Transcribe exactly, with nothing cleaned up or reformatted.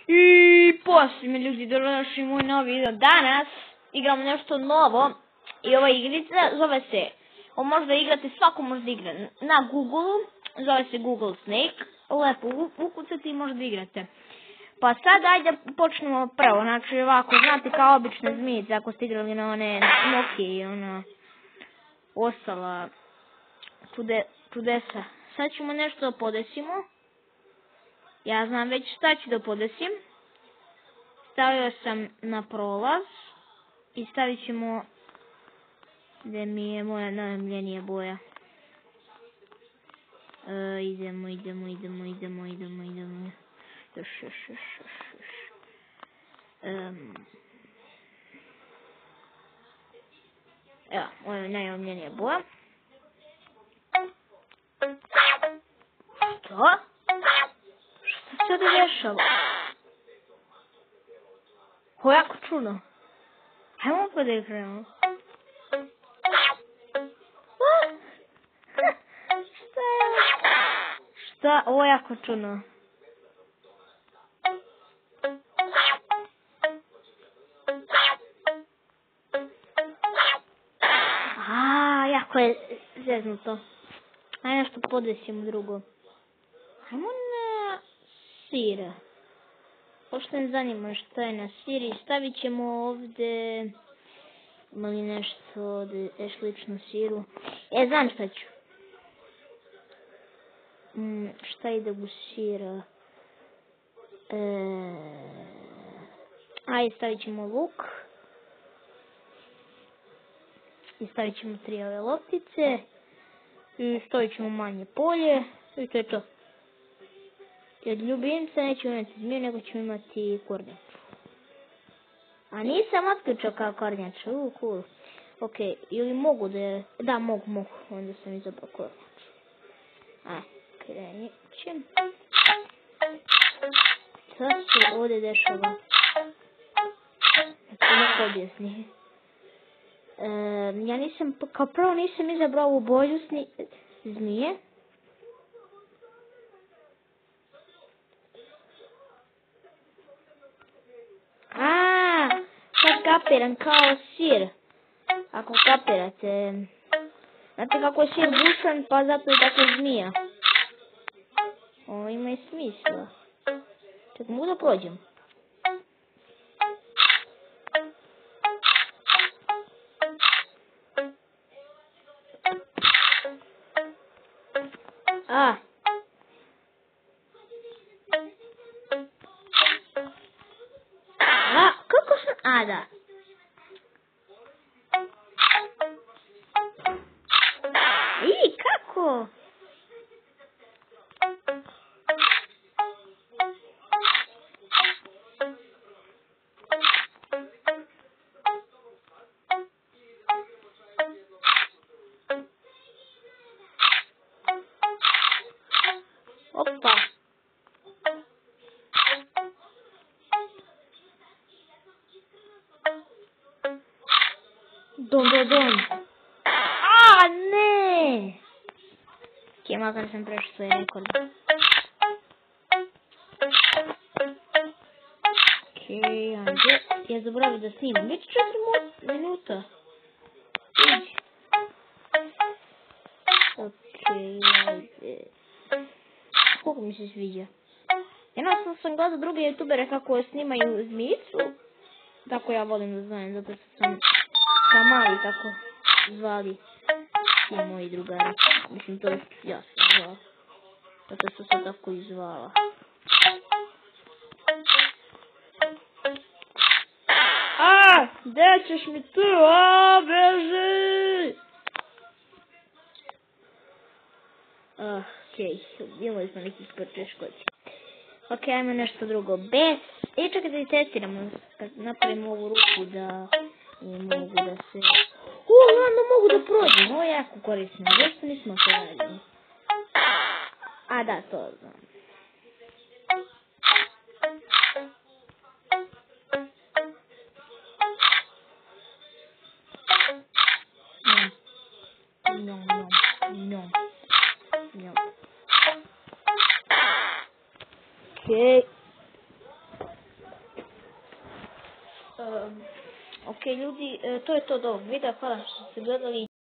I poslije mi ljudi došli moj novi video. Danas igramo nešto novo i ova igrica zove se, o možda igrate, svako možda igra na Google, zove se Google Snake, lepo ukucati i možda igrate. Pa sad ajde počnemo prvo, znači ovako, znate kao obične zmijice ako ste igrali na one Nokia i ona ostala čude, čudesa. Sad ćemo nešto da podesimo. Ja znam već šta ću da podesim. Stavio sam na prolaz i stavit ćemo gdje mi je moja najomljenija boja. E, idemo, idemo, idemo, idemo, idemo, idemo. Još, još, još, još, još. Um. Evo, ovo je najomljenija boja. Što? Što se ovdje dešava? Ovo je jako čudno. Hajmo opet da igramo. Šta je? Šta? Ovo je jako čudno. Aaaa, jako je zeznuto. Ajde nešto podesimo drugo. Ajmo na sira. Pošto ne zanima što je na siri, stavit ćemo ovdje, ima li nešto ovdje slično siru. E, znam šta ću. Mm, šta ide u sira? E, ajde, stavit ćemo luk. I stavit ćemo tri ove loptice. I stavit ćemo manje polje. I to je to. I od ljubimca nećemo imati zmiju, nego ćemo imati kornjaču. A nisam otključao kao kornjaču, uuu, cool. Ok, ili mogu da je, da mogu, mogu, onda sam izabrao kornjaču. Aj, krenit ćem. Šta se ovdje dešava? Znači, neko objasni. E, ja nisam, kao prvo nisam izabrao ovu boju zmije. Aaaa, sad kapiram, kao sir. Ako kapirate. Znate kako je sir bušan, pa zato je tako zmija. Ovo ima i smisla. Ček, mogu da prođem? A. A, kako sam... A, da. I, kako? Opa. Don, don, don. A, ne! Ok, makar sam prešao svoj rekord. Ok, ajde. Ja zaboravim da snimam. Već četiri minuta. Iđi. Ok, ajde. Koliko mi se sviđa. Jednostavno sam gledao druge youtubere kako snimaju zmijicu. Tako ja volim da znam, zato što sam Kamali tako zvali ti moji drugari. Mislim, to ja sam zvala. Zato što se tako i zvala. A, gdje ćeš mi tu? A, beži! Ah, okej, imali smo nekih poteškoća. Ok, ajmo nešto drugo. Bez. I čekajte da testiramo. Kad napravimo ovu ruku da ne mogu da se... Uuu, onda mogu da prođem. Ovo je jako korisno. Zašto nismo to radili? A da, to znam. Njom, njom, njom, njom. Okej. Um, ok ljudi, e, to je to od ovog videa, hvala što ste gledali.